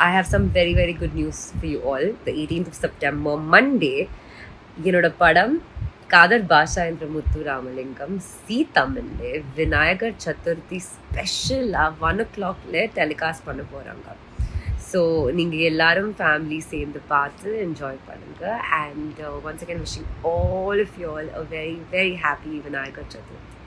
I have some very, very good news for you all. The 18th of September, Monday, என்னோட படம் காதர் பாஷா என்ற Muthuramalingam ZeeTamil Vinayagar Chaturthi ஸ்பெஷலாக 1 o'clock telecast பண்ண போகிறாங்க. ஸோ நீங்கள் எல்லாரும் ஃபேமிலி சேர்ந்து பார்த்து என்ஜாய் பண்ணுங்கள். And once again wishing all of you all a very very happy Vinayagar Chaturthi.